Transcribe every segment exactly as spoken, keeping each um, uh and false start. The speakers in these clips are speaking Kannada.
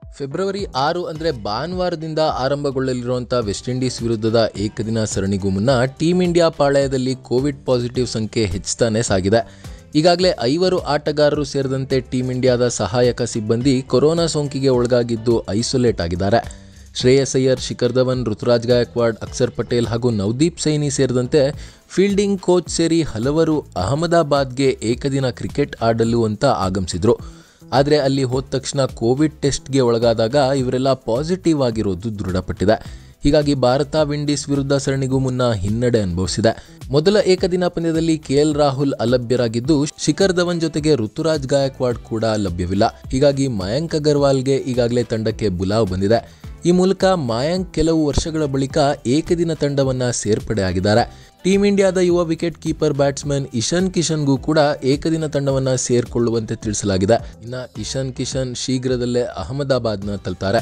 ಫೆಬ್ರವರಿ ಆರು ಅಂದರೆ ಭಾನುವಾರದಿಂದ ಆರಂಭಗೊಳ್ಳಲಿರುವಂಥ ವೆಸ್ಟ್ ಇಂಡೀಸ್ ವಿರುದ್ಧದ ಏಕದಿನ ಸರಣಿಗೂ ಮುನ್ನ ಟೀಮ್ ಇಂಡಿಯಾ ಪಾಳಯದಲ್ಲಿ ಕೋವಿಡ್ ಪಾಸಿಟಿವ್ ಸಂಖ್ಯೆ ಹೆಚ್ಚುತ್ತಾನೆ ಸಾಗಿದೆ. ಈಗಾಗಲೇ ಐವರು ಆಟಗಾರರು ಸೇರಿದಂತೆ ಟೀಮ್ ಇಂಡಿಯಾದ ಸಹಾಯಕ ಸಿಬ್ಬಂದಿ ಕೊರೋನಾ ಸೋಂಕಿಗೆ ಒಳಗಾಗಿದ್ದು ಐಸೋಲೇಟ್ ಆಗಿದ್ದಾರೆ. ಶ್ರೇಯಸ್ ಅಯ್ಯರ್, ಶಿಖರ್ ಧವನ್, ಋತುರಾಜ್ ಗಾಯಕ್ವಾಡ್, ಅಕ್ಷರ್ ಪಟೇಲ್ ಹಾಗೂ ನವದೀಪ್ ಸೈನಿ ಸೇರಿದಂತೆ ಫೀಲ್ಡಿಂಗ್ ಕೋಚ್ ಸೇರಿ ಹಲವರು ಅಹಮದಾಬಾದ್ಗೆ ಏಕದಿನ ಕ್ರಿಕೆಟ್ ಆಡಲು ಅಂತ ಆಗಮಿಸಿದ್ರು. ಆದರೆ ಅಲ್ಲಿ ಹೋದ ತಕ್ಷಣ ಕೋವಿಡ್ ಟೆಸ್ಟ್ಗೆ ಒಳಗಾದಾಗ ಇವರೆಲ್ಲ ಪಾಸಿಟಿವ್ ಆಗಿರೋದು ದೃಢಪಟ್ಟಿದೆ. ಹೀಗಾಗಿ ಭಾರತ ವಿಂಡೀಸ್ ವಿರುದ್ಧ ಸರಣಿಗೂ ಮುನ್ನ ಹಿನ್ನಡೆ ಅನುಭವಿಸಿದೆ. ಮೊದಲ ಏಕದಿನ ಪಂದ್ಯದಲ್ಲಿ ಕೆಎಲ್ ರಾಹುಲ್ ಅಲಭ್ಯರಾಗಿದ್ದು, ಶಿಖರ್ ಧವನ್ ಜೊತೆಗೆ ಋತುರಾಜ್ ಗಾಯಕ್ವಾಡ್ ಕೂಡ ಲಭ್ಯವಿಲ್ಲ. ಹೀಗಾಗಿ ಮಯಾಂಕ್ ಅಗರ್ವಾಲ್ಗೆ ಈಗಾಗಲೇ ತಂಡಕ್ಕೆ ಬುಲಾವ್ ಬಂದಿದೆ. ಈ ಮೂಲಕ ಮಯಾಂಕ್ ಕೆಲವು ವರ್ಷಗಳ ಬಳಿಕ ಏಕದಿನ ತಂಡವನ್ನ ಸೇರ್ಪಡೆಯಾಗಿದ್ದಾರೆ. ಟೀಮ್ ಇಂಡಿಯಾದ ಯುವ ವಿಕೆಟ್ ಕೀಪರ್ ಬ್ಯಾಟ್ಸ್ಮನ್ ಇಶಾನ್ ಕಿಶನ್ಗೂ ಕೂಡ ಏಕದಿನ ತಂಡವನ್ನ ಸೇರ್ಕೊಳ್ಳುವಂತೆ ತಿಳಿಸಲಾಗಿದೆ. ಇನ್ನು ಇಶಾನ್ ಕಿಶನ್ ಶೀಘ್ರದಲ್ಲೇ ಅಹಮದಾಬಾದ್ನ ತಲುಪ್ತಾರೆ.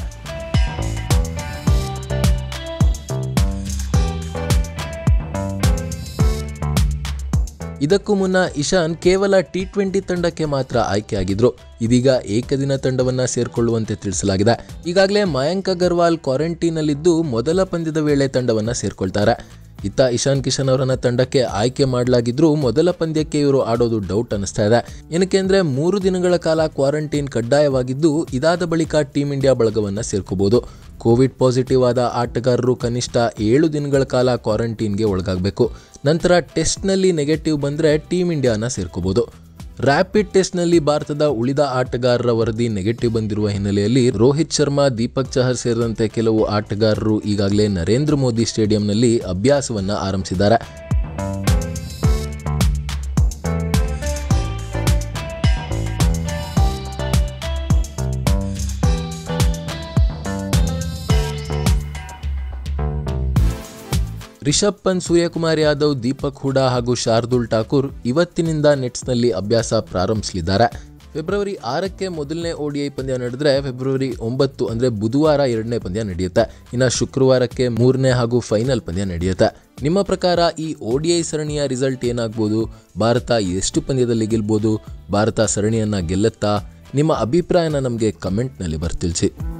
ಇದಕ್ಕೂ ಮುನ್ನ ಇಶಾನ್ ಕೇವಲ ಟಿ ಟ್ವೆಂಟಿ ತಂಡಕ್ಕೆ ಮಾತ್ರ ಆಯ್ಕೆಯಾಗಿದ್ರು. ಇದೀಗ ಏಕದಿನ ತಂಡವನ್ನ ಸೇರ್ಕೊಳ್ಳುವಂತೆ ತಿಳಿಸಲಾಗಿದೆ. ಈಗಾಗಲೇ ಮಯಾಂಕ್ ಅಗರ್ವಾಲ್ ಕ್ವಾರಂಟೈನ್ನಲ್ಲಿದ್ದು ಮೊದಲ ಪಂದ್ಯದ ವೇಳೆ ತಂಡವನ್ನ ಸೇರ್ಕೊಳ್ತಾರೆ. ಇತ್ತ ಇಶಾನ್ ಕಿಶನ್ ಅವರನ್ನ ತಂಡಕ್ಕೆ ಆಯ್ಕೆ ಮಾಡಲಾಗಿದ್ರು ಮೊದಲ ಪಂದ್ಯಕ್ಕೆ ಇವರು ಆಡೋದು ಡೌಟ್ ಅನಿಸ್ತಾ ಇದೆ. ಏನಕ್ಕೆ ಅಂದ್ರೆ ಮೂರು ದಿನಗಳ ಕಾಲ ಕ್ವಾರಂಟೈನ್ ಕಡ್ಡಾಯವಾಗಿದ್ದು, ಇದಾದ ಬಳಿಕ ಟೀಮ್ ಇಂಡಿಯಾ ಬಳಗವನ್ನ ಸೇರ್ಕೋಬಹುದು. ಕೋವಿಡ್ ಪಾಸಿಟಿವ್ ಆದ ಆಟಗಾರರು ಕನಿಷ್ಠ ಏಳು ದಿನಗಳ ಕಾಲ ಕ್ವಾರಂಟೈನ್ಗೆ ಒಳಗಾಗಬೇಕು. ನಂತರ ಟೆಸ್ಟ್ನಲ್ಲಿ ನೆಗೆಟಿವ್ ಬಂದರೆ ಟೀಮ್ ಇಂಡಿಯಾನ ಸೇರ್ಕೋಬಹುದು. ರ್ಯಾಪಿಡ್ ಟೆಸ್ಟ್ನಲ್ಲಿ ಭಾರತದ ಉಳಿದ ಆಟಗಾರರ ವರದಿ ನೆಗೆಟಿವ್ ಬಂದಿರುವ ಹಿನ್ನೆಲೆಯಲ್ಲಿ ರೋಹಿತ್ ಶರ್ಮಾ, ದೀಪಕ್ ಚಹರ್ ಸೇರಿದಂತೆ ಕೆಲವು ಆಟಗಾರರು ಈಗಾಗಲೇ ನರೇಂದ್ರ ಮೋದಿ ಸ್ಟೇಡಿಯಂನಲ್ಲಿ ಅಭ್ಯಾಸವನ್ನು ಆರಂಭಿಸಿದ್ದಾರೆ. ರಿಷಬ್ ಪಂತ್, ಸೂರ್ಯಕುಮಾರ್ ಯಾದವ್, ದೀಪಕ್ ಹುಡಾ ಹಾಗೂ ಶಾರ್ದೂಲ್ ಠಾಕೂರ್ ಇವತ್ತಿನಿಂದ ನೆಟ್ಸ್ನಲ್ಲಿ ಅಭ್ಯಾಸ ಪ್ರಾರಂಭಿಸಲಿದ್ದಾರೆ. ಫೆಬ್ರವರಿ ಆರಕ್ಕೆ ಮೊದಲನೇ ಓಡಿಐ ಪಂದ್ಯ ನಡೆದರೆ ಫೆಬ್ರವರಿ ಒಂಬತ್ತು ಅಂದರೆ ಬುಧವಾರ ಎರಡನೇ ಪಂದ್ಯ ನಡೆಯುತ್ತೆ. ಇನ್ನು ಶುಕ್ರವಾರಕ್ಕೆ ಮೂರನೇ ಹಾಗೂ ಫೈನಲ್ ಪಂದ್ಯ ನಡೆಯುತ್ತೆ. ನಿಮ್ಮ ಪ್ರಕಾರ ಈ ಓಡಿಐ ಸರಣಿಯ ರಿಸಲ್ಟ್ ಏನಾಗ್ಬೋದು? ಭಾರತ ಎಷ್ಟು ಪಂದ್ಯದಲ್ಲಿ ಗೆಲ್ಬೋದು? ಭಾರತ ಸರಣಿಯನ್ನು ಗೆಲ್ಲುತ್ತಾ? ನಿಮ್ಮ ಅಭಿಪ್ರಾಯನ ನಮಗೆ ಕಮೆಂಟ್ನಲ್ಲಿ ಬರ್ತಿಳಿಸಿ.